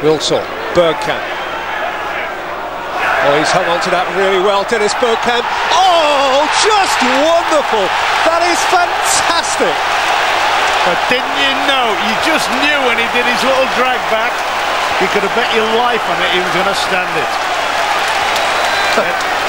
Wilson, Bergkamp. Oh, he's hung on to that really well, Dennis Bergkamp. Oh, just wonderful! That is fantastic! But didn't you know, you just knew when he did his little drag back, you could have bet your life on it he was going to stand it.